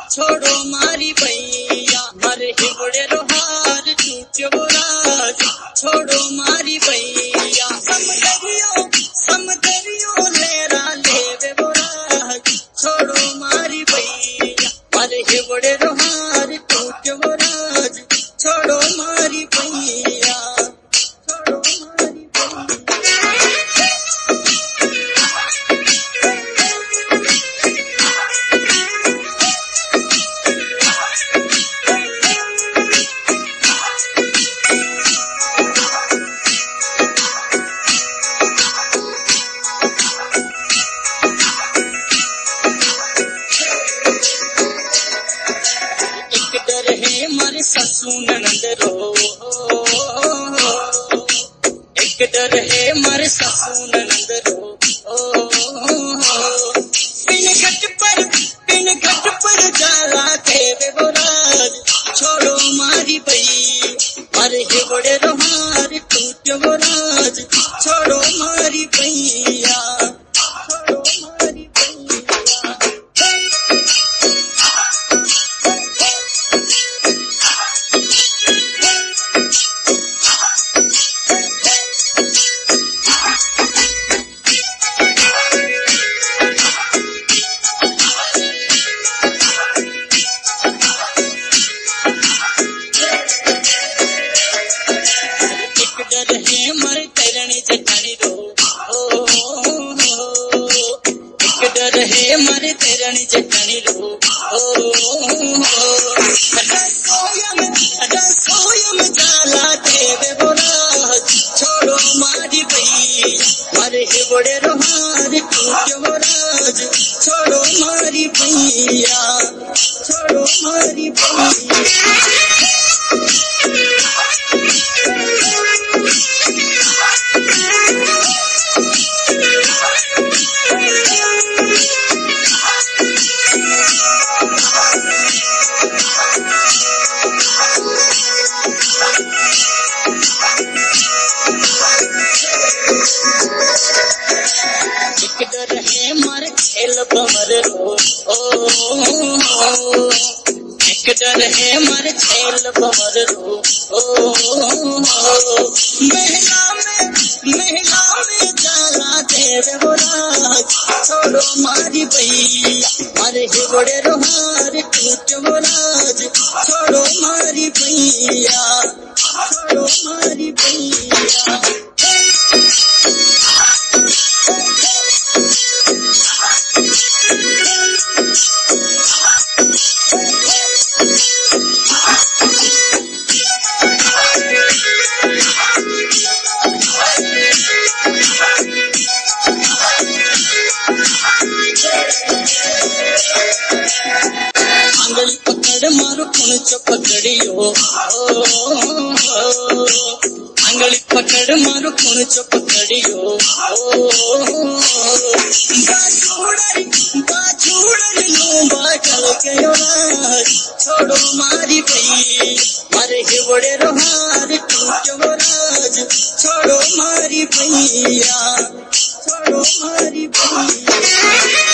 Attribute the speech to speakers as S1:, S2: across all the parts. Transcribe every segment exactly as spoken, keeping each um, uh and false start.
S1: छोड़ो मारी भैया मरे हिबड़े रोहार टूटो राज छोड़ो मारी भैया समदरियो समदरियो लेरा लेवे बोराज छोड़ो मारी भैया मरे हिबड़े रोहार टूटो राज छोड़ो मारी भैया छोड़ो मारी मारे ससु ननद रो एक डर है मारे ससु ननद रो पिन घट पर पिन घट पर जाला देवे बोराज छोड़ो मारी भई मारे हिबड़े रोहार टूटो बोराज छोड़ो मारी भैया छोड़ो मारी भैया मर करणी जटानी रो एक डर है मर करणी जटानी रो रसोयम रसोयम जाला देवे बोराज छोड़ो मारी भैया मरे हिबड़े रोहार टूटो बोराज छोड़ो मारी भैया छोड़ो मारी भैया एक डर है मर खेल बमर रो एक डर है मर खेल बमर रो महिला में महिला में जाला देवे बोराज छोड़ो मारी भैया मरे हिबड़े रोहार टूटो बोराज छोड़ो मारी भैया छोड़ो मारी भैया आंगली पकड़ मारो कुणचो पकड़ियो आंगली पकड़ मारो कुणचो पकड़ियो बाछुड़न बाछुड़न नो बाटल गयो राज छोड़ो मारी भई मरे हिबड़े रोहार टूटो राज छोड़ो मारी भैया छोड़ो मारी भैया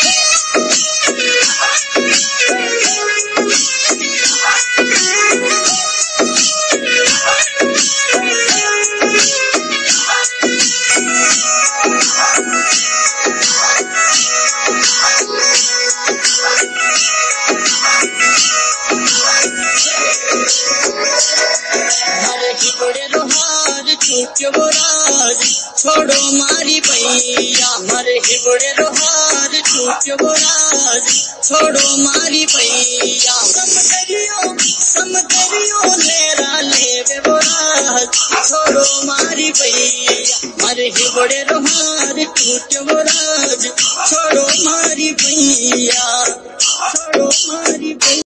S1: मरे हिबड़े रोहार टूटो बोराज छोड़ो मारी भैया मरे हिबड़े रोहार टूटो बोराज छोड़ो मारी भैया समदरियो समदरियो लेरा लेवे बोराज छोड़ो मारी भैया मरे हिबड़े रोहार टूटो बोराज छोड़ो मारी भैया छोड़ो मारी भैया।